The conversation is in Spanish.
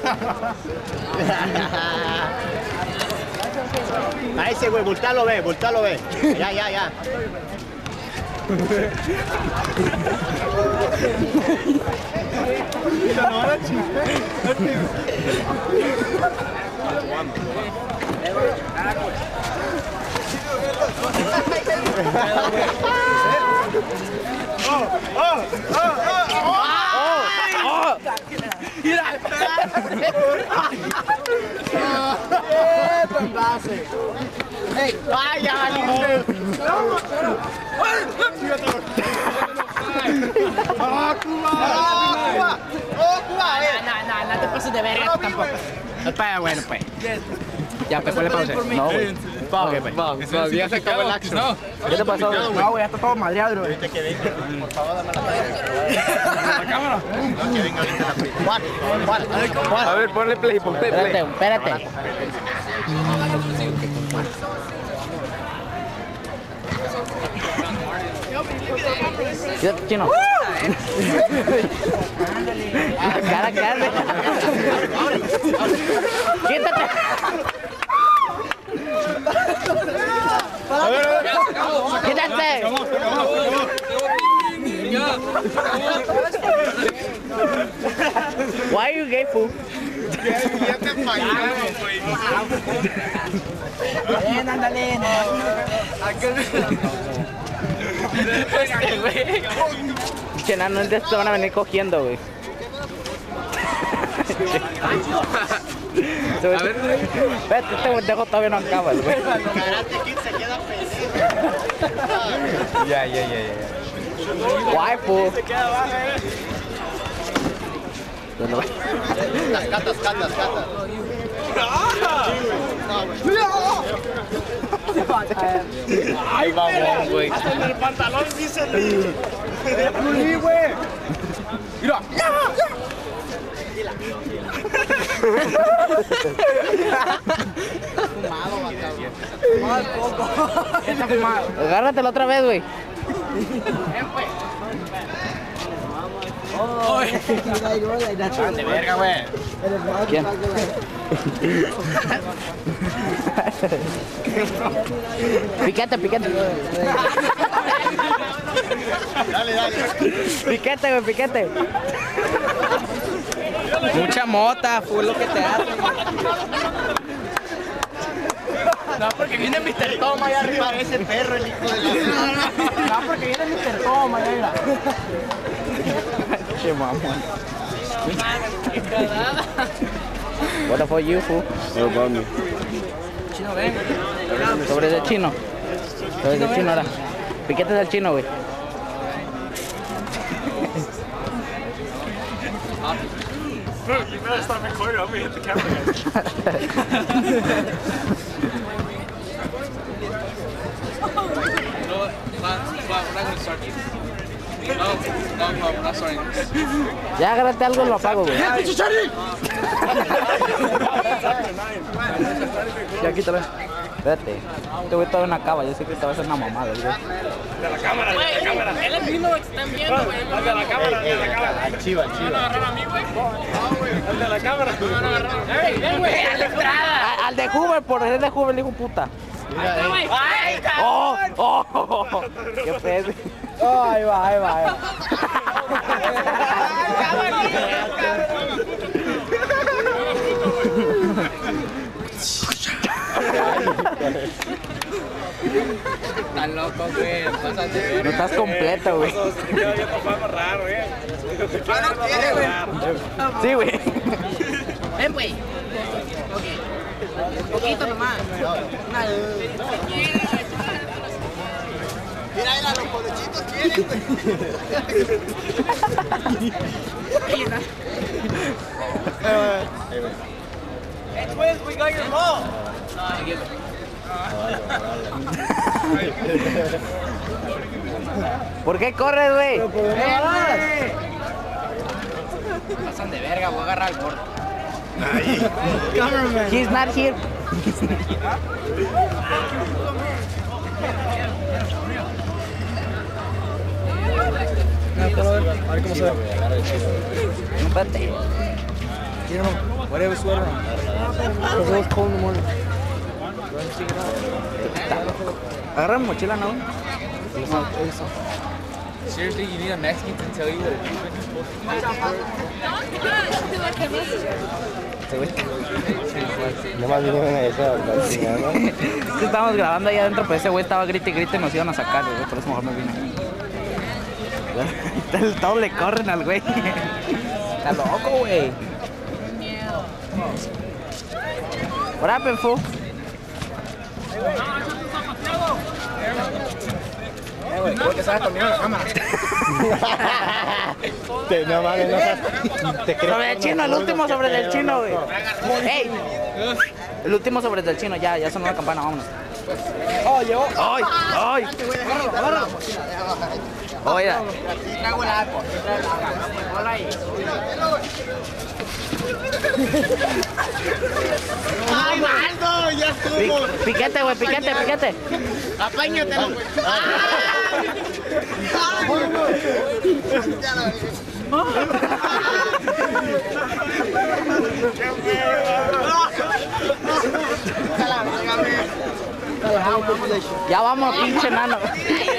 A ese güey, voltealo ve. Ya. No te pases de verga tampoco. Espera, bueno, pues. Ya, pues ponle pausa. No, güey. Vamos, ya se acabó el action. ¿Qué te pasó? No, güey, ya está todo madreado, bro. Ahorita que venga, por favor, dame la cámara. No, que venga ahorita la Juan. A ver, ponle play. Espérate. Chino. Cara que arde. Quítate. Quítate. Why are you gay, fool? Ya te fallamos, güey. Ven, ándale. Che, no te van a venir cogiendo, güey. A ver, vete, este pendejo todavía no acaba, güey. Ya. Guay, fool. Cascatas. Ay, vamos, güey. Hasta en el pantalón sí se le... güey. Mira. Agárratelo otra vez, güey. De verga, güey. ¿Quién? Piquete. Dale. Piquete. Mucha mota, fue lo que te hace. No, porque viene Mr. Toma allá arriba. Ese perro, el hijo de la... No, porque viene Mr. Toma, mira. Che, mamón. What for you, fool? No, mami. Chino, ven. Sobre ese chino. Ahora. Piquete del chino, güey. You better stop recording. I'm gonna hit the camera, guys. We're not gonna start. No, we're not starting. Ya agárrate algo, lo apago, güey. Ya quítalo. Espérate. Este güey todavía no acaba. Yo sé que te va a hacer una mamada, güey. De la cámara. Él es mismo que están viendo, güey. De la cámara. Al chiva. ¿Van a agarrar a mí, güey? El de la cámara. Van a agarrar a mí. Ven, güey, a la entrada. Al de Hoover, por el de Hoover, hijo puta. ¡Ay, cabrón! ¡Oh! ¡Qué pedo! Ahí va. Estás loco, güey. Pásate. No estás completo, güey. Ya te fue a amarrar, güey. No quiere, güey. Sí, güey. Ven, güey. Un poquito nomás. Mira, los colechitos quieren, Hey, twins, we got your ball. ¿Por qué corres, güey? Pasan de verga, voy a agarrar el corto. He's not here. A ver cómo se ve. Espérate. You know, whatever sweater on. Because it was cold in the morning. Agarra mi mochila, ¿no? Seriously, you need a Mexican to tell you what a treatment is supposed to be. No más vinieron a esa, Es que estábamos grabando ahí adentro, pero ese güey estaba grite y grite y nos iban a sacar, güey. Por eso mejor me vine. Todos le corren al güey. Está loco, güey. What happened, fool? Porque sabes conmigo en la cámara. No mames, no te crees. Sobre el chino, el último sobre el chino, güey. ¡Ey! El último sobre el chino, ya sonó la campana, vámonos. Oh, llegó. ¡Ay! ¡Ay! Oye. ¡Ay, Maldo! ¡Ya estuvo! Piquete, güey, piquete. ¡Apáñatelo! Ya vamos, pinche nano.